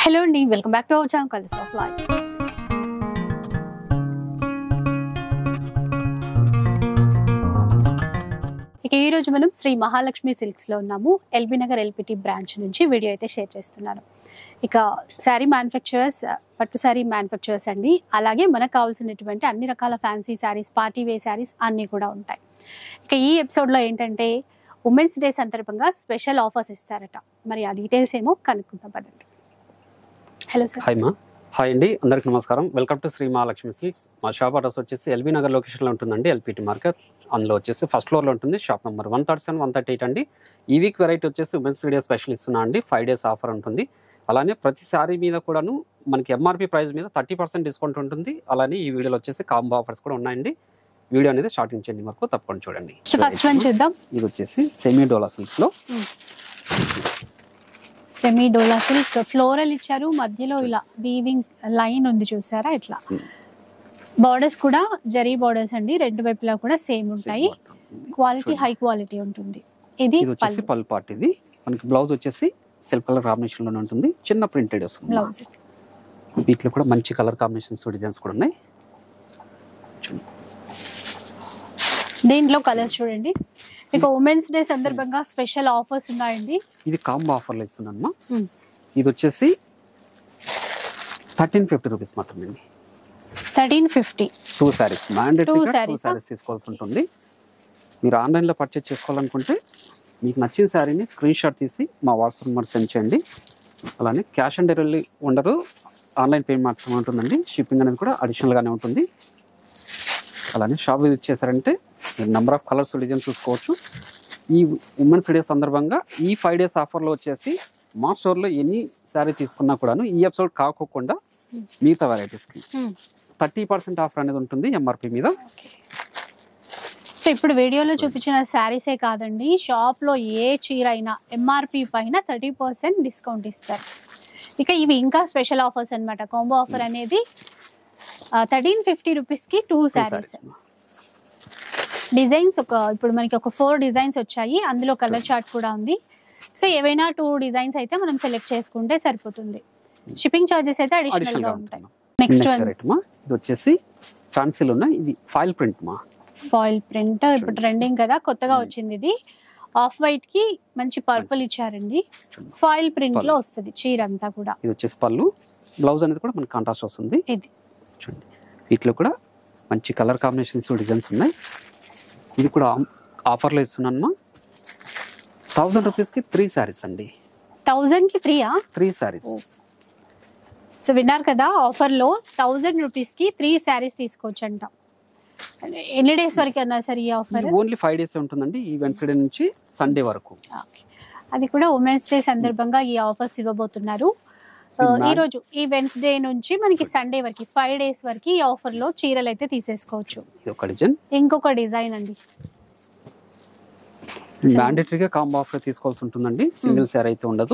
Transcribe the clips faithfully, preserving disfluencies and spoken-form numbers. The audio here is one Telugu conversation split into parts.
హలో అండి, welcome back to our channel colours of life. ఇక ఈ రోజు మనం శ్రీ మహాలక్ష్మి సిల్క్స్ లో ఉన్నాము. ఎల్బీ నగర్ ఎల్పిటి బ్రాంచ్ నుంచి వీడియో అయితే షేర్ చేస్తున్నాను. ఇక శారీ మ్యానుఫ్యాక్చరర్స్, పట్టు శారీ మ్యానుఫ్యాక్చరర్స్ అండి. అలాగే మనకు కావాల్సినటువంటి అన్ని రకాల fancy saris, party wear saris అన్నీ కూడా ఉంటాయి. ఇక ఈ ఎపిసోడ్లో ఏంటంటే ఉమెన్స్ డే సందర్భంగా స్పెషల్ ఆఫర్స్ ఇస్తారట. మరి ఆ డీటెయిల్స్ ఏమో కనుక్కుందాం పదండి. Hello sir. హాయ్ మా. హాయ్ అండి, అందరికి నమస్కారం. Welcome to Sri Mahalakshmi silks. మా షాప్ అడ్రస్ వచ్చేసి ఎల్బీ నగర్ లొకేషన్లో ఉంటుందండి, ఎల్పిటి మార్కెట్. అందులో వచ్చేసి ఫస్ట్ ఫ్లోర్లో ఉంటుంది. Shop number one thirty seven one thirty eight అండి. ఈ వీక్ వెరైటీ వచ్చేసి ఉమెన్స్ డే స్పెషల్ ఇస్తున్నా అండి. ఫైవ్ డేస్ ఆఫర్ ఉంటుంది. అలానే ప్రతి శారీ మీద కూడాను మనకి ఎంఆర్పి ప్రైస్ మీద థర్టీ పర్సెంట్ డిస్కౌంట్ ఉంటుంది. అలానే ఈ వీడియోలో వచ్చేసి కాంబో ఆఫర్స్ కూడా ఉన్నాయండి. వీడియో అనేది స్టార్టింగ్ చేయండి వరకు తప్పకుండా చూడండి. ఫస్ట్ వన్ చూద్దాం. ఇది వచ్చేసి సెమీ డోలా సిల్క్ లో సెమీ డోలా సిల్క్ ఫ్లోరల్ ఇచ్చారు, మధ్యలో ఇలా వీవింగ్ లైన్ ఉంది చూసారా. ఇట్లా బార్డర్స్ కూడా జరీ బార్డర్స్ అండి, రెండు వైపులా కూడా సేమ్ ఉంటాయి. క్వాలిటీ హై క్వాలిటీ ఉంటుంది. ఇది వచ్చేసి పల్ పార్ట్. ఇది మనకి బ్లౌజ్ వచ్చేసి సెల్ఫ్ కలర్ కాంబినేషన్ లోనే ఉంటుంది. చిన్న ప్రింటెడ్ వస్తుంది బ్లౌజ్. వీటిలో కూడా మంచి కలర్ కాంబినేషన్స్ డిజైన్స్ కూడా ఉన్నాయి. దీంట్లో కలర్స్ చూడండి. ఇక ఉమెన్స్ డే సందర్భంగా స్పెషల్ ఆఫర్స్ ఉన్నాయండి. ఇది కాంబో ఆఫర్లు ఇస్తున్నాను. ఇది వచ్చేసి థర్టీన్ ఫిఫ్టీ రూపీస్ మాత్రమే అండి. Thirteen fifty two saris mandatory two saris saris తీసుకోవాల్సి ఉంటుంది. మీరు ఆన్లైన్లో పర్చేజ్ చేసుకోవాలనుకుంటే మీకు నచ్చిన శారీని స్క్రీన్ షాట్ తీసి మా వాట్సాప్ నెంబర్ సెండ్ చేయండి. అలానే క్యాష్ ఆన్ డెలివరీ ఉండరు, ఆన్లైన్ పేమెంట్ మాత్రమే ఉంటుందండి. షిప్పింగ్ అనేది కూడా అడిషనల్గానే ఉంటుంది. అలానే షాప్ విజిట్ చేశారంటే మీరు నెంబర్ ఆఫ్ కలర్స్ డిజైన్ చూసుకోవచ్చు. ఈ ఉమెన్స్ డే సందర్భంగా ఈ ఫైవ్ డేస్ ఆఫర్లో వచ్చేసి మా స్టోర్లో ఎన్ని శారీ తీసుకున్నా కూడాను ఈ ఎపిసోడ్ కాకోకుండా మిగతా వెరైటీస్కి థర్టీ పర్సెంట్ ఆఫర్ అనేది ఉంటుంది ఎంఆర్పి మీద. సో ఇప్పుడు వీడియోలో చూపించిన శారీసే కాదండి, షాప్లో ఏ చీర అయినా ఎంఆర్పి పైన థర్టీ పర్సెంట్ డిస్కౌంట్ ఇస్తారు. ఇక ఇవి ఇంకా స్పెషల్ ఆఫర్స్ అనమాట. కాంబో ఆఫర్ అనేది థర్టీన్ ఫిఫ్టీ రూపీస్కి టూ శారీస్. డిజైన్స్ ఒక ఇప్పుడు మనకి ఒక ఫోర్ డిజైన్స్ వచ్చాయి, అందులో కలర్ చార్ట్ కూడా ఉంది. సో ఏవైనా టూ డిజైన్స్ అయితే మనం సెలెక్ట్ చేసుకుంటే సరిపోతుంది. షిప్పింగ్ చార్జెస్ అయితే అడిషనల్ గా ఉంటాయి. నెక్స్ట్ వన్ ఇది వచ్చేసి ఫ్యాన్సీలో ఉన్న ఇది ఫాయిల్ ప్రింట్ మా. ఫాయిల్ ప్రింట్ ఇప్పుడు ట్రెండింగ్ కదా, కొత్తగా వచ్చింది. ఇది ఆఫ్ వైట్ కి మంచి పర్పుల్ ఇచ్చారండి. ఫాయిల్ ప్రింట్ లో వస్తుంది చీర అంతా కూడా. ఇది వచ్చేసి పళ్ళు, బ్లౌజ్ అనేది కూడా మనకి కాంట్రాస్ట్ వస్తుంది. ఇది చూడండి, వీటిలో కూడా మంచి కలర్ కాంబినేషన్స్ డిజైన్స్ ఉన్నాయి. ఇది కూడా ఆఫర్లో ఇస్తున్నాను. థౌజండ్ రూపీస్కి త్రీ శారీస్ అండి. థౌజండ్ కి త్రీయా? త్రీ శారీస్. సో విన్నారు కదా, ఆఫర్లో థౌజండ్ రూపీస్కి త్రీ శారీస్ తీసుకోవచ్చు అంట. ఎన్ని డేస్ వరకు అన్నారు సార్ ఈ ఆఫర్? ఓన్లీ ఫైవ్ డేస్ ఉంటుందండి, ఈ వెన్స్డే నుంచి సండే వరకు. అది కూడా ఉమెన్స్ డే సందర్భంగా ఈ ఆఫర్స్ ఇవ్వబోతున్నారు. ఈ రోజు ఈ వెన్స్డే నుంచి మనకి సండే వరకు ఫైవ్ డేస్ వరకు ఈ ఆఫర్ లో చీరలు అయితే తీసేసుకోవచ్చు. ఇంకొక డిజైన్ అండి, మ్యాండేటరీగా కాంబో ఆఫర్ తీసుకోవాల్సి ఉంటుందండి, సింగిల్ శారీ అయితే ఉండదు.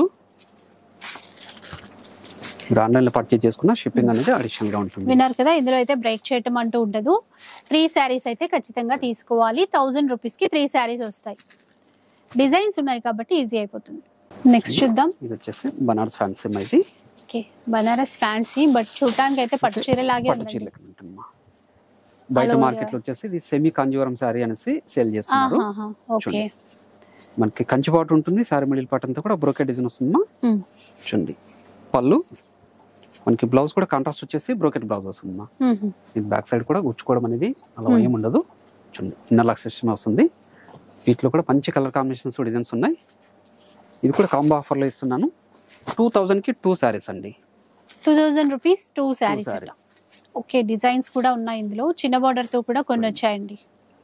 మీరు ఆన్లైన్ లో పర్చేజ్ చేసుకున్న షిప్పింగ్ అనేది అడిషనల్ గా ఉంటుంది. విన్నారు కదా, ఇందులో అయితే బ్రేక్ చేయటం అంటూ ఉండదు. త్రీ శారీస్ అయితే ఖచ్చితంగా తీసుకోవాలి. థౌజండ్ రూపీస్ కి త్రీ శారీస్ వస్తాయి. డిజైన్స్ ఉన్నాయి కాబట్టి ఈజీ అయిపోతుంది. నెక్స్ట్ చూద్దాం. ఇది వచ్చేసి బనారస్ ఫ్యాన్సీ ఇది. ఓకే, బనారస్ ఫ్యాన్సీ బట్ చూడటానికి అయితే పట్టు చీర లాగే ఉంది. బయట మార్కెట్ లో వచ్చేసి ఇది సెమీ కాంజీవరం శారీ అనేసి సేల్ చేస్తున్నారు. ఓకే, మనకి కంచి పాటు ఉంటుంది, శారీ మిడిల్ పార్ట్ అంతా కూడా బ్రోకెట్ డిజైన్ వస్తుందమ్మా. చూడండి, పళ్ళు మనకి బ్లౌజ్ కూడా కాంట్రాస్ట్ వచ్చేసి బ్రోకెట్ బ్లౌజ్ వస్తుందమ్మా. బ్యాక్ సైడ్ కూడా గుచ్చుకోవడం అనేది అలా ఏమి ఉండదు. చూడండి, ఇన్నర్ లాక్ సిస్టమ్ వస్తుంది. వీటిలో కూడా మంచి కలర్ కాంబినేషన్స్ డిజైన్స్ ఉన్నాయి. ఇది కూడా కాంబో ఆఫర్ లో ఇస్తున్నాను. టూ థౌజండ్ కి టూ శారీస్ అండి. Two thousand rupees two saris. Okay, designs కూడా ఉన్నాయి ఇందులో. చిన్న బార్డర్ తో కూడా కొన్ని వచ్చాయండి.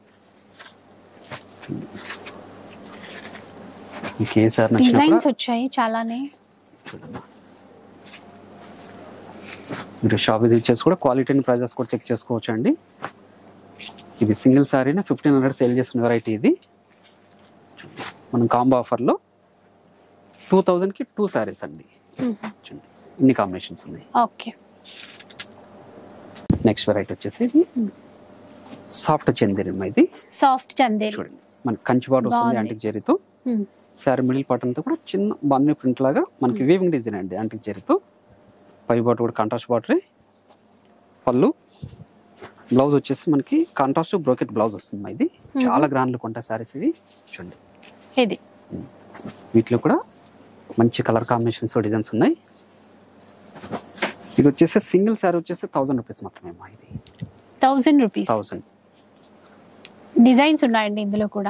డిజైన్స్ వచ్చాయి చాలానే. మీరు షాప్ విజిట్ చేసి కూడా క్వాలిటీ ప్రైజెస్ కూడా చెక్ చేసుకోవచ్చు అండి. ఇది సింగిల్ శారీని ఫిఫ్టీన్ హండ్రెడ్ సేల్ చేసిన వెరైటీ. ఇది మనం కాంబో ఆఫర్లో టూ థౌజండ్ కి టూ శారీస్ అండి. ఇన్ని కాంబినేషన్స్ ఉన్నాయి. ఓకే, నెక్స్ట్ వెరైటీ వచ్చేసి సాఫ్ట్ చందేరి. ఇది సాఫ్ట్ చందేరి చూడండి, మనకి కంచి బార్డర్ వస్తుంది యాంటిక్ జరీతో. శారీ మిడిల్ పార్ట్ అంతా కూడా చిన్న బన్నీ ప్రింట్ లాగా మనకి వీవింగ్ డిజైన్ అండి యాంటిక్ జరీతో. పై బాటర్ కూడా కాంట్రాస్ట్ బాటర్, పళ్ళు, బ్లౌజ్ వచ్చేసి మనకి కాంట్రాస్ట్ బ్రోకెట్ బ్లౌజ్ వస్తుంది. ఇది చాలా గ్రాండ్ లుక్ ఉంటాయి సారీస్ ఇవి. చూడండి ఇది వీటిలో కూడా మంచి కలర్ కాంబినేషన్స్ డిజైన్స్ ఉన్నాయి. ఇది వచ్చేసి సింగిల్ సారీ వచ్చేసి థౌసండ్ రూపీస్ మాత్రమే. ఇది థౌసండ్ రూపీస్. థౌసండ్ డిజైన్స్ ఉన్నాయండి ఇందులో కూడా.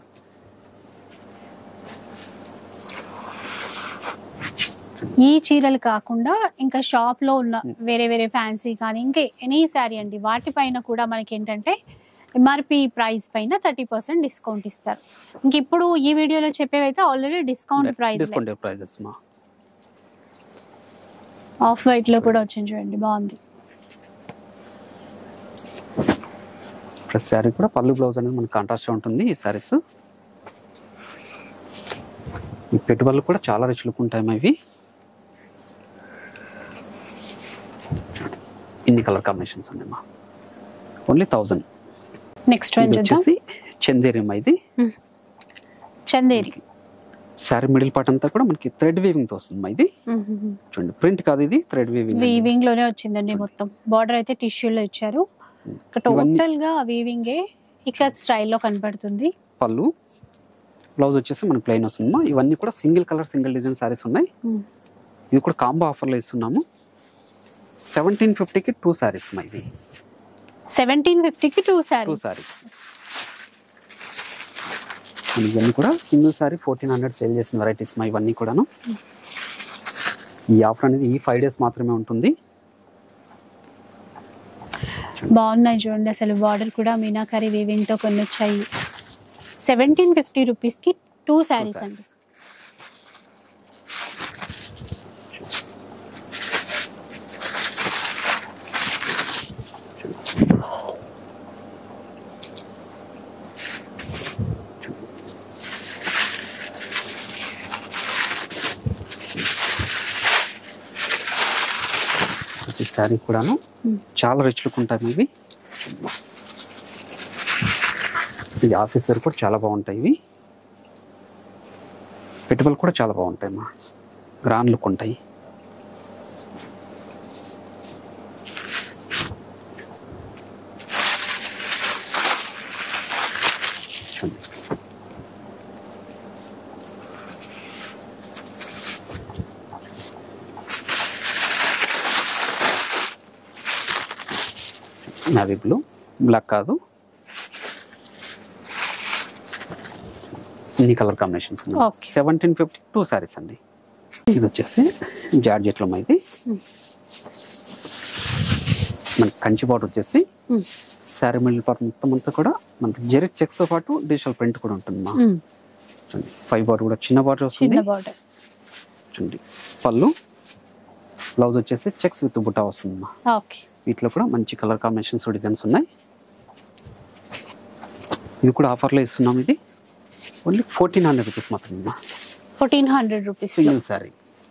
ఈ చీరలు కాకుండా ఇంకా షాప్ లో ఉన్న వేరే వేరే ఫ్యాన్సీ కానీ ఇంకా ఎనీ శారీ అండి, వాటిపైన కూడా మనకి ఏంటంటే ఎంఆర్పి ప్రైస్ పైన థర్టీ పర్సెంట్ డిస్కౌంట్ ఇస్తారు. ఇంక ఇప్పుడు ఈ వీడియోలో చెప్పేవైతే already discount price. Discount prices మా ఆఫ్ వైట్ లో కూడా వచ్చింది చూడండి, బాగుంది. ప్రతి శారీ కూడా పళ్ళు బ్లౌజ్ అనేది మనకి కాంట్రాస్ట్ ఉంటుంది. ఈ శారీస్ ఈ పెట్టుబడులు కూడా చాలా రిచ్ లుక్ ఉంటాయి ఇవి. ఇన్ని కలర్ కాంబినేషన్స్ ఉన్నాయి మా. Only thousand. నెక్స్ట్ వన్ వచ్చేసి చందేరి మా. ఇది చందేరి శారీ మిడిల్ పార్ట్ అంతా కూడా మనకి థ్రెడ్ వీవింగ్ తో వస్తుంది మా. ఇది చూడండి ప్రింట్ కాదు, ఇది థ్రెడ్ వీవింగ్. వీవింగ్ లోనే వచ్చిందండి మొత్తం. బార్డర్ అయితే టిష్యూ లో ఇచ్చారు. టోటల్ గా వీవింగ్ ఇక్కత్ స్టైల్లో కనబడుతుంది. పళ్ళు బ్లౌజ్ వచ్చేసి మనకి ప్లెయిన్ వస్తుంది మా. ఇవన్నీ కూడా single colour single design saris ఉన్నాయి. ఇది కూడా కాంబో ఆఫర్ లో ఇస్తున్నాము. సెవెంటీన్ ఫిఫ్టీకి టూ సారీస్ మా. ఇది సెవెంటీన్ ఫిఫ్టీకి టూ సారీస్. టూ సారీస్ ఇవన్నీ కూడా single sari fourteen hundred sale చేసిన వెరైటీస్ మా. ఇవన్నీ కూడాను ఈ ఆఫర్ అనేది ఈ ఫైవ్ డేస్ మాత్రమే ఉంటుంది. బాగున్నాయి చూడండి, అసలు బార్డర్ కూడా మీనాకరీ వీవింగ్ తో కొన్ని వచ్చాయి. సెవెంటీన్ ఫిఫ్టీ రూపీస్ కి టూ సారీస్ అండి. శారీ కూడాను చాలా రిచ్ లుక్ ఉంటాయి ఇవి. ఇది ఆఫీస్ వేర్ కూడా చాలా బాగుంటాయి ఇవి. పెట్టుబడులు కూడా చాలా బాగుంటాయి మా. గ్రాండ్ లుక్ ఉంటాయి. నావీ బ్లూ, బ్లాక్ కాదు, ఇన్ని colour combinations. Seventeen fifty two saris అండి. ఇది వచ్చేసి జార్జెట్లో ఇది మనకి కంచి బార్డర్ వచ్చేసి శారీ మిడిల్ పార్ట్ మొత్తం అంతా కూడా మనకి జెరిక్ చెక్స్ తో పాటు డిజిటల్ ప్రింట్ కూడా ఉంటుంది మా. చూడండి ఫైవ్ బార్డర్ కూడా చిన్న బార్డర్ వస్తుంది. చూడండి పళ్ళు, బ్లౌజ్ వచ్చేసి చెక్స్ విత్ బుటా వస్తుంది మా. వీటిలో కూడా మంచి కలర్ కాంబినేషన్స్ డిజైన్స్ ఉన్నాయి. ఇది కూడా ఆఫర్లో ఇస్తున్నాం. ఇది ఓన్లీ ఫోర్టీన్ హండ్రెడ్ రూపీస్ మాత్రమే. Fourteen hundred rupees single sari.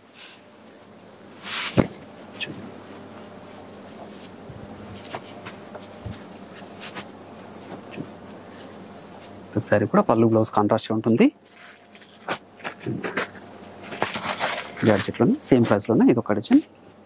Sari కూడా పళ్ళు బ్లౌజ్ కాంట్రాస్ట్ ఉంటుంది. జార్జెట్లోనే సేమ్ ప్రైస్లోనే ఇది ఒక డిజైన్.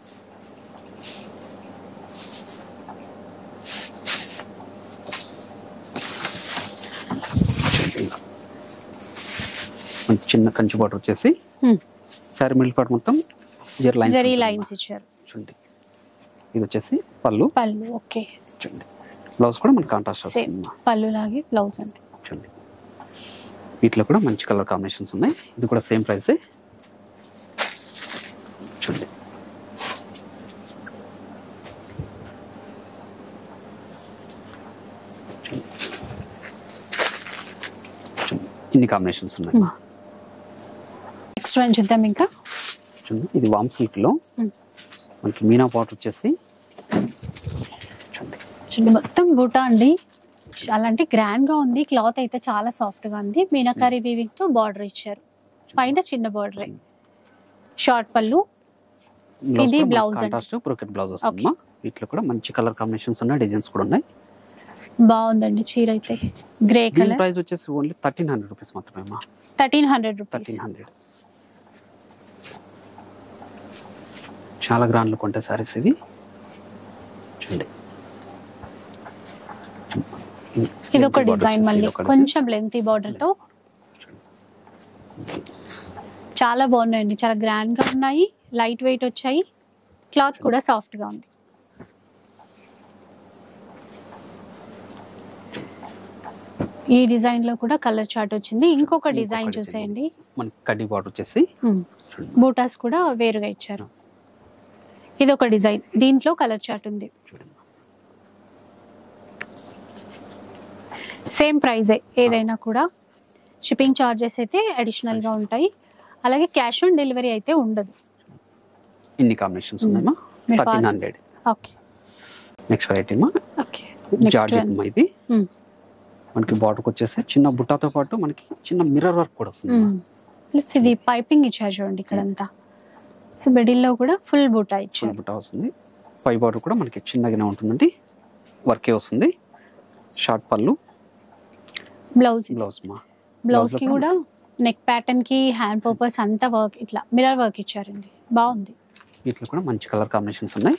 చిన్న కంచి బార్డర్ వచ్చేసి సారీ మిడిల్ పార్ట్ మొత్తం జరీ లైన్స్ ఇచ్చారు. చూడండి ఇది వచ్చేసి పళ్ళు. పళ్ళు ఓకే. చూడండి బ్లౌజ్ కూడా మనకి కాంట్రాస్ట్ వస్తుంది. పళ్ళు లాగే బ్లౌజ్ అండి. చూడండి వీటిలో కూడా మంచి కలర్ కాంబినేషన్స్ ఉన్నాయి. ఇది కూడా సేమ్ ప్రైస్. చూడండి ఇన్ని కాంబినేషన్స్ ఉన్నాయి. నెక్స్ట్ వన్ చూద్దాం. ఇంకా ఇది వామ్ సిల్క్ లో మనకి మీనా పాట్ వచ్చేసి చూడండి మొత్తం బూటా అండి. చాలా అంటే గ్రాండ్ గా ఉంది. క్లాత్ అయితే చాలా సాఫ్ట్ గా ఉంది. మీనాకరీ వీవింగ్ తో బార్డర్ ఇచ్చారు. పైన చిన్న బార్డర్, షార్ట్ పళ్ళు. ఇది బ్లౌజ్ కాంట్రాస్ట్ బ్రోకెట్ బ్లౌజ్ వస్తుంది. వీటిలో కూడా మంచి కలర్ కాంబినేషన్స్ ఉన్నాయి, డిజైన్స్ కూడా ఉన్నాయి. బాగుందండి చీర అయితే. Grey colour. ప్రైస్ వచ్చేసి ఓన్లీ థర్టీన్ హండ్రెడ్ రూపీస్ మాత్రమే. Thirteen hundred rupees. Thirteen hundred. చాలా గ్రాండ్ లుక్ ఉంటాయి సారీస్ ఇవి. చూడండి ఇది ఒక డిజైన్ మళ్ళీ కొంచెం లెంతీ బార్డర్ తో చాలా బాగున్నాయండి. చాలా గ్రాండ్ గా ఉన్నాయి, లైట్ వెయిట్ వచ్చాయి, క్లాత్ కూడా సాఫ్ట్ గా ఉంది. ఈ డిజైన్ లో కూడా కలర్ చార్ట్ వచ్చింది. ఇంకొక డిజైన్ చూసేయండి, మనకి కడ్డీ బార్డర్ వచ్చేసి బూటాస్ కూడా వేరుగా ఇచ్చారు. ఇది ఒక డిజైన్, దీంట్లో కలర్ చార్ట్ ఉంది. సేమ్ ప్రైజే ఏదైనా కూడా. షిప్పింగ్ చార్జెస్ అయితే అడిషనల్ గా ఉంటాయి. అలాగే క్యాష్ ఆన్ డెలివరీ అయితే ఉండదు. ఇన్ని కాంబినేషన్స్ ఉన్నాయమ్మా. Thirteen hundred. Okay, next variety మా ఓకే జార్జెట్ మా. ఇది మనకి బార్డర్ వచ్చేసి చిన్న బుట్టాతో పాటు మనకి చిన్న మిర్రర్ వర్క్ కూడా వస్తుంది. ప్లస్ ఇది పైపింగ్ ఇచ్చారు చూడండి ఇక్కడంతా. సో మిడిల్ లో కూడా ఫుల్ బుట్టా ఇచ్చారు. బుట్టా వస్తుంది. పై బార్డర్ కూడా మనకి చిన్నగానే ఉంటుందండి, వర్కే వస్తుంది. షార్ట్ పళ్ళు, బ్లౌజ్ బ్లౌజ్ మా. బ్లౌజ్ కి కూడా నెక్ ప్యాటర్న్ కి హ్యాండ్ పర్పస్ అంతా వర్క్, ఇట్లా మిర్రర్ వర్క్ ఇచ్చారండి, బాగుంది. వీటిలో కూడా మంచి కలర్ కాంబినేషన్స్ ఉన్నాయి.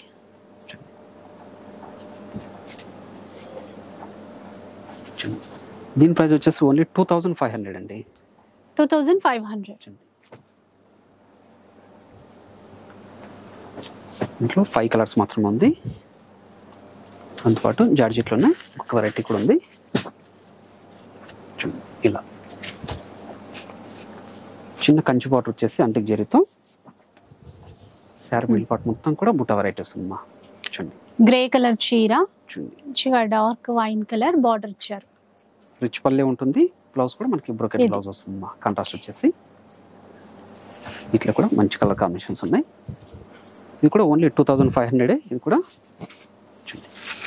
దీని ప్రైస్ వచ్చేసి only two thousand five hundred అండి. Two thousand five hundred. ఇంట్లో ఫైవ్ కలర్స్ మాత్రమే ఉంది. అందుపాటు జార్జెట్లోనే ఒక వెరైటీ కూడా ఉంది. ఇలా చిన్న కంచి బార్డర్ వచ్చేసి అంటిక్ జరీతో శారీ మిడిల్ పార్ట్ మొత్తం కూడా బుట్ట వెరైటీ వస్తుందమ్మా. చూడండి గ్రే కలర్ చీర, చూడండి మంచిగా డార్క్ వైన్ కలర్ బార్డర్ ఇచ్చారు. రిచ్ పల్లె ఉంటుంది. బ్లౌజ్ కూడా మనకి బ్రోకెట్ బ్లౌజ్ వస్తుందమ్మా. కాంట్రాస్ట్ వచ్చేసి ఇట్లా కూడా మంచి కలర్ కాంబినేషన్స్ ఉన్నాయి. ఇది కూడా only two thousand five hundred. ఇది కూడా చూడండి,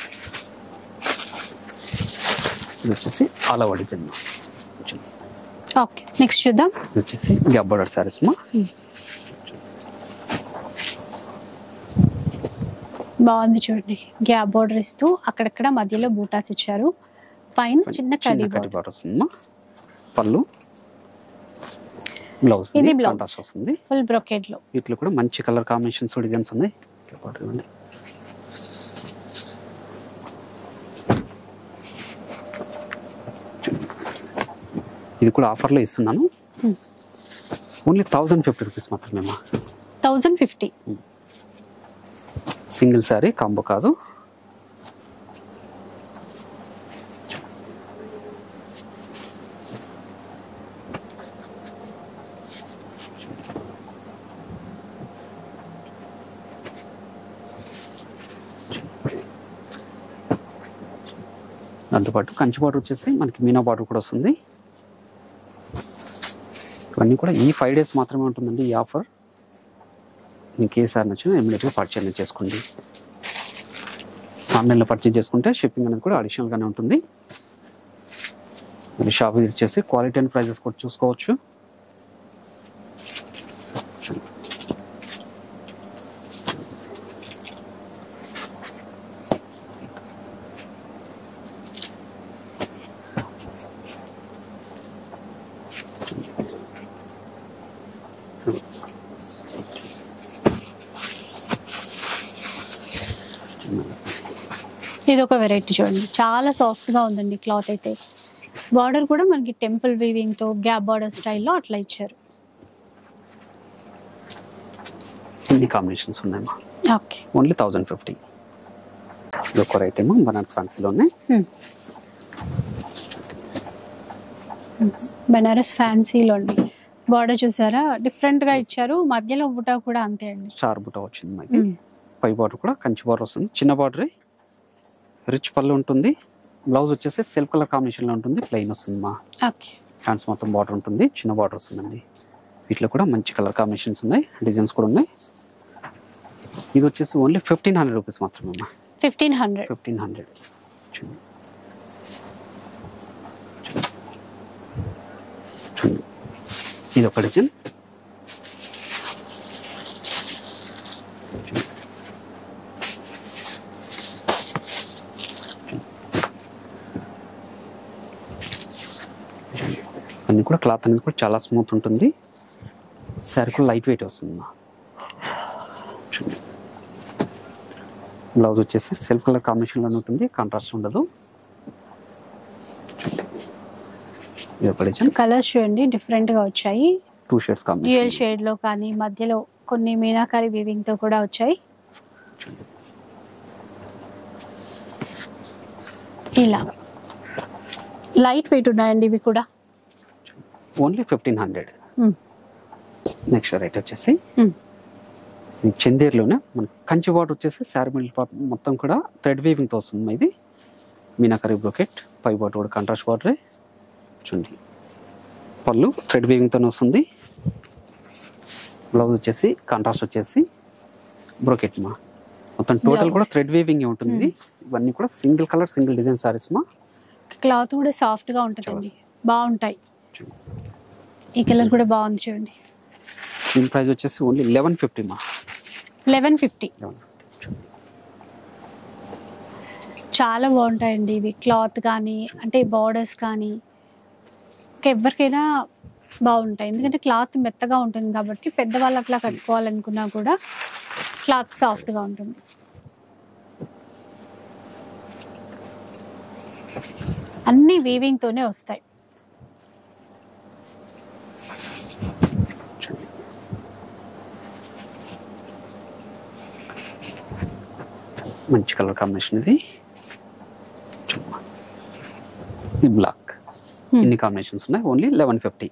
ఇది వచ్చేసి all over design. Okay, next చూద్దాం. ఇది వచ్చేసి గ్యాప్ బార్డర్ సారీస్ మా. బాగుంది చూడండి, గ్యాప్ బార్డర్ ఇస్తూ అక్కడక్కడ మధ్యలో బూటాస్ ఇచ్చారు. పైన చిన్న కడ్డీ బార్డర్ వస్తుందమ్మా. పళ్ళు, బ్లౌజ్ ఇది బ్లౌజ్ వస్తుంది ఫుల్ బ్రోకెట్ లో. వీటిలో కూడా మంచి కలర్ కాంబినేషన్స్ డిజైన్స్ ఉన్నాయి. ఇది కూడా ఆఫర్లో ఇస్తున్నాను. ఓన్లీ థౌజండ్ ఫిఫ్టీ రూపీస్ మాత్రమే. Thousand fifty single sari, combo కాదు. దాంతోపాటు కంచి బార్డర్ వచ్చేసి మనకి మీనా బార్డర్ కూడా వస్తుంది. ఇవన్నీ కూడా ఈ ఫైవ్ డేస్ మాత్రమే ఉంటుందండి ఈ ఆఫర్. మీకు ఏ సార్ నచ్చినా ఇమీడియట్గా పర్చేజ్ చేసుకోండి. ఆన్లైన్లో పర్చేజ్ చేసుకుంటే షిప్పింగ్ అనేది కూడా అడిషనల్గానే ఉంటుంది. మీరు షాప్ విజిట్ చేసి క్వాలిటీ అండ్ ప్రైజెస్ కూడా చూసుకోవచ్చు. ఇది ఒక వెరైటీ చూడండి, చాలా సాఫ్ట్ గా ఉందండి క్లాత్ అయితే. బార్డర్ కూడా మనకి టెంపుల్ వీవింగ్ తో గ్యాప్ బార్డర్ స్టైల్లో అట్లా ఇచ్చారు. ఇన్ని కాంబినేషన్స్ ఉన్నాయమ్మా. Okay, only thousand fifty. ఇది ఒక రేట్ ఏమో బనారస్ ఫ్యాన్సీలోనే. బనారస్ ఫ్యాన్సీలో అండి. బార్డర్ చూసారా, డిఫరెంట్ గా ఇచ్చారు. మధ్యలో బుటా కూడా అంతే అండి, స్టార్ బుటా వచ్చింది మనకి. పై బార్డర్ కూడా కంచి బార్డర్ వస్తుంది, చిన్న బార్డర్, రిచ్ పళ్ళు ఉంటుంది. బ్లౌజ్ వచ్చేసి సెల్ఫ్ కలర్ కాంబినేషన్ లో ఉంటుంది, ప్లెయిన్ వస్తుంది మా. హ్యాండ్స్ మొత్తం బార్డర్ ఉంటుంది, చిన్న బార్డర్ వస్తుందండి. వీటిలో కూడా మంచి కలర్ కాంబినేషన్స్ ఉన్నాయి, డిజైన్స్ కూడా ఉన్నాయి. ఇది వచ్చేసి ఓన్లీ ఫిఫ్టీన్ హండ్రెడ్ రూపీస్ మాత్రమే అమ్మా. ఫిఫ్టీన్ హండ్రెడ్ ఫిఫ్టీన్ హండ్రెడ్ ఇది ఒక డిజైన్. అన్నీ కూడా క్లాత్ అనేది కూడా చాలా స్మూత్ ఉంటుంది. శారీ కూడా లైట్ వెయిట్ వస్తుంది. బ్లౌజ్ వచ్చేసి సెల్ఫ్ కలర్ కాంబినేషన్లో ఉంటుంది, కాంట్రాస్ట్ ఉండదు. కలర్స్ చూడండి డిఫరెంట్ గా వచ్చాయి, two shades dual combination. Shade లో కానీ మధ్యలో కొన్ని మీనాకారి వీవింగ్ తో కూడా వచ్చాయి. ఇలా లైట్ వెయిట్ ఉన్నాయండి ఇవి కూడా. Only fifteen hundred. Next rate వచ్చేసి Hmm. చందేర్లోనే మన కంచి బార్డర్ వచ్చేసి శారీ మిడిల్ పార్ట్ మొత్తం కూడా థ్రెడ్ వీవింగ్తో వస్తుంది. ఇది మీనాకరీ బ్రోకెట్, పై బార్డర్ కూడా కాంట్రాస్ట్ బార్డరే చూడండి. పళ్ళు థ్రెడ్ వీవింగ్తోనే వస్తుంది. బ్లౌజ్ వచ్చేసి కాంట్రాస్ట్ వచ్చేసి బ్రోకెట్ మా మొత్తం టోటల్ కూడా థ్రెడ్ వీవింగ్ ఉంటుంది. ఇవన్నీ కూడా single colour single design saris మా. క్లాత్ కూడా సాఫ్ట్ గా ఉంటుందండి, బాగుంటాయి. ఈ కలర్ కూడా బాగుంది చూడండి. దీని ప్రైస్ వచ్చేసి ఓన్లీ లెవెన్ ఫిఫ్టీ మా. లెవెన్ ఫిఫ్టీ చాలా బాగుంటాయండి ఇవి. క్లాత్ కానీ అంటే బార్డర్స్ కానీ ఎవరికైనా బాగుంటాయి, ఎందుకంటే క్లాత్ మెత్తగా ఉంటుంది కాబట్టి పెద్దవాళ్ళు అట్లా కట్టుకోవాలనుకున్నా కూడా క్లాత్ సాఫ్ట్గా ఉంటుంది. అన్ని వీవింగ్తోనే వస్తాయి. మంచి కలర్ కాంబినేషన్ ఇది. ఈ బ్లాక్ ఇన్ని కాంబినేషన్స్ ఉన్నాయి. Only eleven fifty.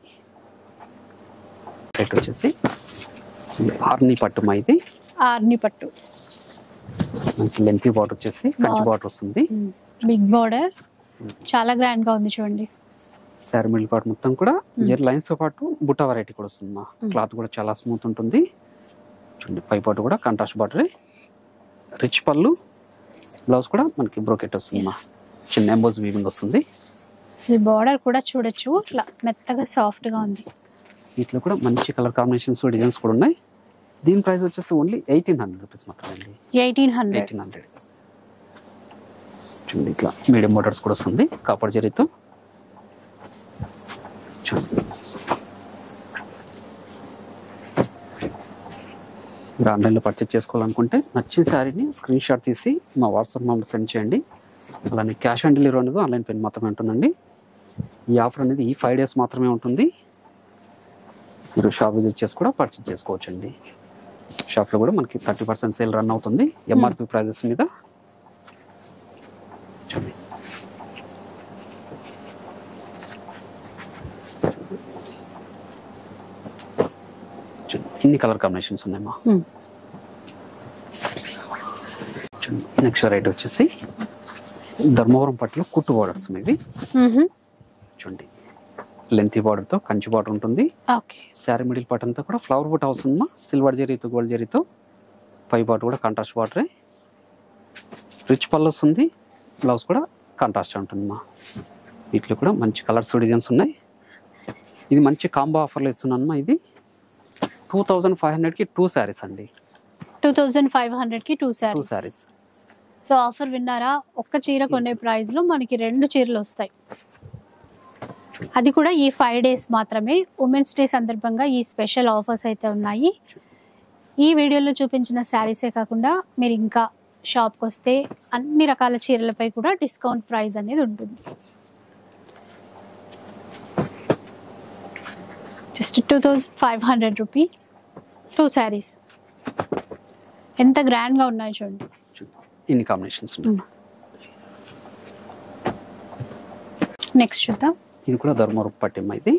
రేట్ వచ్చేసి ఆర్ని పట్టు మా. ఇది ఆర్ని పట్టు మనకి లెంతీ బార్డర్ వచ్చేసి కంచి బార్డర్ వస్తుంది. బిగ్ బార్డర్ చాలా గ్రాండ్ గా ఉంది చూడండి. శారీ మిడిల్ పార్ట్ మొత్తం కూడా జెర్ లైన్స్ తో పాటు బుట్ట వెరైటీ కూడా వస్తుంది మా. క్లాత్ కూడా చాలా స్మూత్ ఉంటుంది చూడండి. పై పాటు కూడా కాంట్రాస్ట్ బార్డర్, రిచ్ పళ్ళు, బ్లౌజ్ కూడా మనకి బ్రోకెట్ వస్తుంది మా. చిన్న ఎంబోజ్ వీవింగ్ వస్తుంది. ఈ బార్డర్ కూడా చూడొచ్చు, ఇట్లా మెత్తగా సాఫ్ట్ గా ఉంది. వీటిలో కూడా మంచి కలర్ కాంబినేషన్స్ డిజైన్స్ కూడా ఉన్నాయి. దీని ప్రైస్ వచ్చేసి ఓన్లీ ఎయిటీన్ హండ్రెడ్ రూపీస్ మాత్రమే. ఎయిటీన్ హండ్రెడ్ ఎయిటీన్ హండ్రెడ్ చూడండి. ఇట్లా మీడియం బార్డర్స్ కూడా వస్తుంది కాపర్ జరీతో చూడండి. మీరు ఆన్లైన్లో పర్చేజ్ చేసుకోవాలనుకుంటే నచ్చిన శారీని స్క్రీన్ షాట్ తీసి మా వాట్సాప్ నెంబర్ సెండ్ చేయండి. అలానే క్యాష్ ఆన్ డెలివరీ అనేది ఆన్లైన్ పేమెంట్ మాత్రమే ఉంటుందండి. ఈ ఆఫర్ అనేది ఈ ఫైవ్ డేస్ మాత్రమే ఉంటుంది. మీరు షాప్ విజిట్ చేసి కూడా పర్చేజ్ చేసుకోవచ్చు అండి. షాప్లో కూడా మనకి థర్టీ పర్సెంట్ సేల్ రన్ అవుతుంది ఎంఆర్పి ప్రైజెస్ మీద. చూడండి ఇన్ని కలర్ కాంబినేషన్స్ ఉన్నాయమ్మా. నెక్స్ట్ రైట్ వచ్చేసి ధర్మవరం పట్టులో కుట్టు బార్డర్స్ ఇవి చూడండి. లెంతీ బార్డర్ తో కంచి బార్డర్ ఉంటుంది. శారీ మిడిల్ పార్ట్ అంతా కూడా ఫ్లవర్ బుట్ హౌస్ ఉందమ్మా. సిల్వర్ జరీతో గోల్డ్ జరీతో పై బార్డర్ కూడా కాంట్రాస్ట్ బార్డరే. రిచ్ పళ్ళు వస్తుంది. బ్లౌజ్ కూడా కాంట్రాస్ట్ ఉంటుందమ్మా. వీటిలో కూడా మంచి కలర్స్ డిజైన్స్ ఉన్నాయి. ఇది మంచి కాంబో ఆఫర్లో ఇస్తున్నానమ్మా. ఇది టూ థౌజండ్ ఫైవ్ హండ్రెడ్ కి టూ శారీస్ అండి. టూ థౌజండ్ ఫైవ్ హండ్రెడ్ కి two two saris. So offer విన్నారా? ఒక్క చీర కొనే ప్రైస్ లో మనకి రెండు చీరలు వస్తాయి. అది కూడా ఈ ఫైవ్ డేస్ మాత్రమే. ఉమెన్స్ డే సందర్భంగా ఈ స్పెషల్ ఆఫర్స్ అయితే ఉన్నాయి. ఈ వీడియోలో చూపించిన శారీసే కాకుండా మీరు ఇంకా షాప్కి వస్తే అన్ని రకాల చీరలపై కూడా డిస్కౌంట్ ప్రైస్ అనేది ఉంటుంది. Just two thousand five hundred rupees two saris. ఎంత గ్రాండ్గా ఉన్నాయి చూడండి. ఇన్ని కాంబినేషన్స్ ఉన్నాయి. నెక్స్ట్ చూద్దాం. ఇది కూడా ధర్మవరం పట్టిమ్మ. ఇది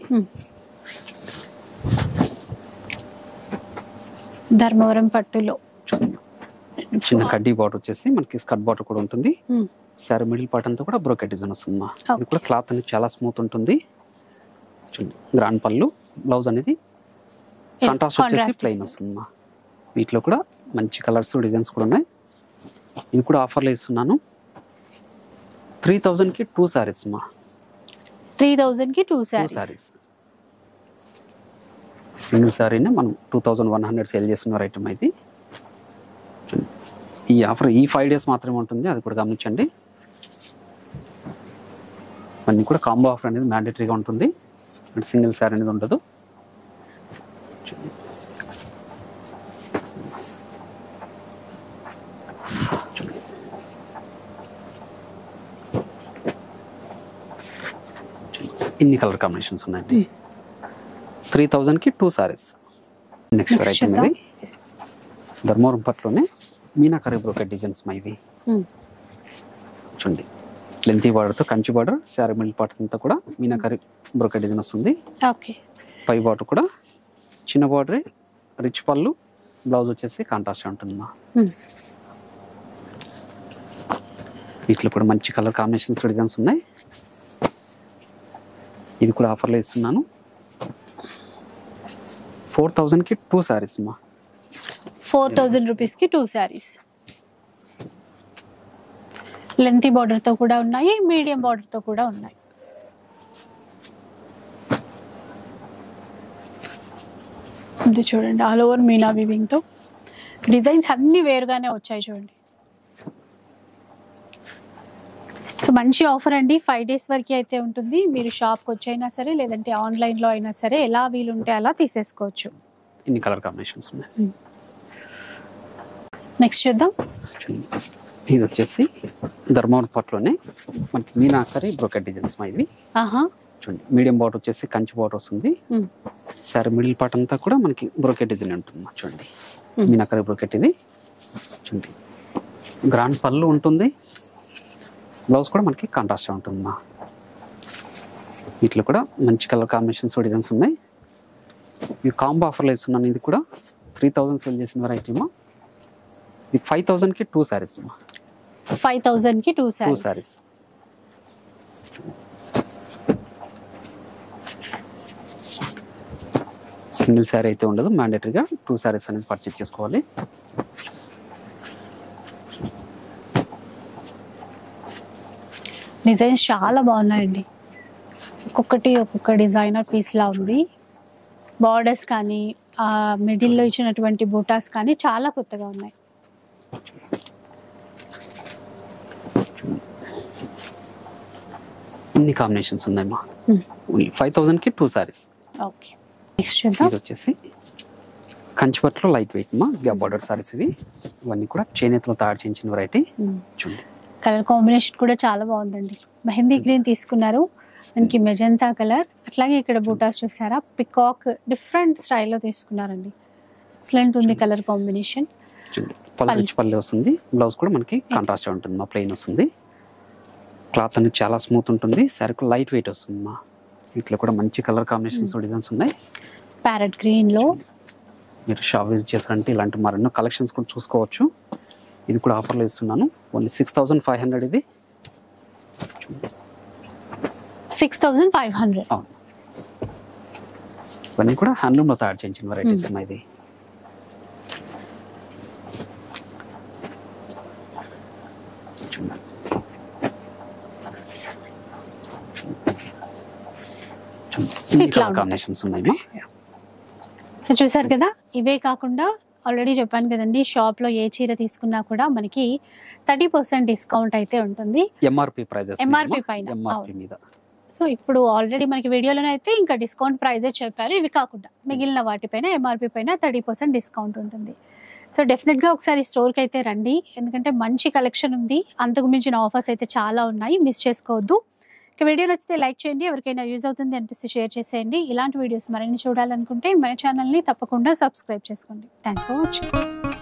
ధర్మవరం పట్టులో చిన్న కడ్డీ బార్డర్ వచ్చేసి మనకి స్కర్ట్ బార్డర్ కూడా ఉంటుంది. శారీ మిడిల్ పార్ట్ అంతా కూడా బ్రోకెట్ డిజైన్ వస్తుంది. ఇది కూడా క్లాత్ అనేది చాలా స్మూత్ ఉంటుంది. గ్రాండ్ పళ్ళు, బ్లౌజ్ అనేది కాంట్రాస్ట్ వచ్చేసి ప్లెయిన్ వస్తుంది. వీటిలో కూడా మంచి కలర్స్ డిజైన్స్ కూడా ఉన్నాయి. ఇది కూడా ఆఫర్లో ఇస్తున్నాను. త్రీ థౌజండ్ కి టూ శారీస్ మా. త్రీ థౌజండ్ కి టూ శారీస్. సింగిల్ శారీని మనం two thousand one hundred sale చేస్తున్నారు ఐటమ్ అయితే. ఈ ఆఫర్ ఈ ఫైవ్ డేస్ మాత్రమే ఉంటుంది, అది కూడా గమనించండి. అన్నీ కూడా కాంబో ఆఫర్ అనేది మ్యాండేటరీగా ఉంటుంది, సింగిల్ శారీ అనేది ఉండదు. ఇన్ని కలర్ కాంబినేషన్స్ ఉన్నాయండి. త్రీ థౌజండ్కి టూ సారీస్. నెక్స్ట్ వెరైటీ ఇది ధర్మవరం పట్లోనే మీనాకరీ బ్రోకెట్ డిజైన్స్ మా ఇవి. చూడండి లెంతీ బార్డర్తో Kanchi border, sari middle part అంతా కూడా మీనాకరీ బ్రోకెట్ డిజైన్ వస్తుంది. పై బార్డర్ కూడా చిన్న బార్డరే, రిచ్ పళ్ళు, బ్లౌజ్ వచ్చేసి కాంట్రాస్ట్ ఉంటుంది మా. వీటిలో కూడా మంచి కలర్ కాంబినేషన్స్ డిజైన్స్ ఉన్నాయి. ఇది కూడా ఆఫర్లో ఇస్తున్నాను. ఫోర్ థౌజండ్కి టూ శారీస్ మా. ఫోర్ థౌజండ్ రూపీస్కి టూ శారీస్. లెంతీ బార్డర్తో కూడా ఉన్నాయి, మీడియం బార్డర్తో కూడా ఉన్నాయి. ఇది చూడండి ఆల్ ఓవర్ మీనా వీవింగ్తో డిజైన్స్ అన్ని వేరుగానే వచ్చాయి చూడండి. సో మంచి ఆఫర్ అండి. ఫైవ్ డేస్ వరకు అయితే ఉంటుంది. మీరు షాప్కి వచ్చైనా సరే లేదంటే ఆన్లైన్లో అయినా సరే ఎలా వీలుంటే అలా తీసేసుకోవచ్చు. ఇన్ని కలర్ కాంబినేషన్స్ ఉన్నాయి. నెక్స్ట్ చూద్దాం. ఇది వచ్చేసి ధర్మవరం పట్లోనే మనకి మీనాకరీ బ్రోకెట్ డిజైన్స్ మా ఇవి. చూడండి మీడియం బార్డర్ వచ్చేసి కంచి బార్డర్ వస్తుంది. సరే మిడిల్ పార్ట్ అంతా కూడా మనకి బ్రోకెట్ డిజైన్ ఉంటుంది. చూడండి మీనాకరీ బ్రోకెట్ ఇది. చూడండి గ్రాండ్ పళ్ళు ఉంటుంది, బ్లౌజ్ కూడా మనకి కాంట్రాస్ట్ ఉంటుంది మా. వీటిలో కూడా మంచి కలర్ కాంబినేషన్స్ డిజైన్స్ ఉన్నాయి. ఇవి కాంబో ఆఫర్లో ఇస్తున్నాను. ఇది కూడా త్రీ థౌజండ్ సేల్ చేసిన వెరైటీ మా. ఇది ఫైవ్ థౌజండ్కి టూ శారీస్ మా. ఫైవ్ థౌజండ్కి two two saris. Single sari అయితే ఉండదు, మ్యాండేటరీగా టూ శారీస్ అనేది పర్చేజ్ చేసుకోవాలి. డిజైన్స్ చాలా బాగున్నాయండి. ఒక్కొక్కటి ఒక్కొక్క డిజైనర్ పీస్లా ఉంది. బార్డర్స్ కానీ ఆ మిడిల్లో ఇచ్చినటువంటి బూటాస్ కానీ చాలా కొత్తగా ఉన్నాయి. ఇన్ని కాంబినేషన్స్ ఉన్నాయమ్మా. ఫైవ్ థౌజండ్కి టూ శారీస్. ఓకే నెక్స్ట్ చూద్దాం. ఇది వచ్చేసి కంచిపట్లో లైట్ వెయిట్ మా గ్యాప్ బార్డర్ సారీస్ ఇవి. ఇవన్నీ కూడా చేనేతలో తయారు చేయించిన వెరైటీ. చూడండి కలర్ కాంబినేషన్ కూడా చాలా బాగుందండి. మెహందీ గ్రీన్ తీసుకున్నారు, దానికి మెజంతా కలర్, అట్లాగే ఇక్కడ బూటాస్ చూసారా పికాక్ డిఫరెంట్ స్టైల్లో తీసుకున్నారండి. ఎక్సలెంట్ ఉంది కలర్ కాంబినేషన్. పళ్ళు పల్లె వస్తుంది, బ్లౌజ్ కూడా మనకి కాంట్రాస్ట్ ఉంటుంది మా, ప్లెయిన్ వస్తుంది. క్లాత్ అనేది చాలా స్మూత్ ఉంటుంది, సరుకు లైట్ వెయిట్ వస్తుంది మా. వీటిలో కూడా మంచి కలర్ కాంబినేషన్స్ డిజైన్స్ ఉన్నాయి. ప్యారెట్ గ్రీన్ లో మీరు షాప్ విజిట్ చేస్తారంటే ఇలాంటి మరెన్నో కలెక్షన్స్ కూడా చూసుకోవచ్చు. ఇది కూడా ఆఫర్లో ఇస్తున్నాను, only six thousand five hundred ఇది. సిక్స్ థౌసండ్ ఫైవ్ హండ్రెడ్ అవును. ఇవన్నీ కూడా హ్యాండ్లూమ్లో తయారు చేయించిన వెరైటీస్ మా. ఇది కాంబినేషన్స్ ఉన్నాయి. సో చూసారు కదా, ఇవే కాకుండా ఆల్రెడీ చెప్పాను కదండి, షాప్ లో ఏ చీర తీసుకున్నా కూడా మనకి థర్టీ పర్సెంట్ డిస్కౌంట్ అయితే ఉంటుంది ఎంఆర్పి ప్రైజెస్ ఎంఆర్పి పైన. ఎంఆర్పి మీద. సో ఇప్పుడు ఆల్రెడీ మనకి వీడియోలోనే అయితే ఇంకా డిస్కౌంట్ ప్రైజే చెప్పారు. ఇవి కాకుండా మిగిలిన వాటిపైన ఎంఆర్పి పైన థర్టీ పర్సెంట్ డిస్కౌంట్ ఉంటుంది. సో డెఫినెట్గా ఒకసారి స్టోర్కి అయితే రండి, ఎందుకంటే మంచి కలెక్షన్ ఉంది, అంతకు మించిన ఆఫర్స్ అయితే చాలా ఉన్నాయి, మిస్ చేసుకోవద్దు. ఇక వీడియో నచ్చితే లైక్ చేయండి, ఎవరికైనా యూజ్ అవుతుంది అనిపిస్తే షేర్ చేసేయండి. ఇలాంటి వీడియోస్ మరిన్ని చూడాలనుకుంటే మన ఛానల్ని తప్పకుండా సబ్స్క్రైబ్ చేసుకోండి. Thanks for watching.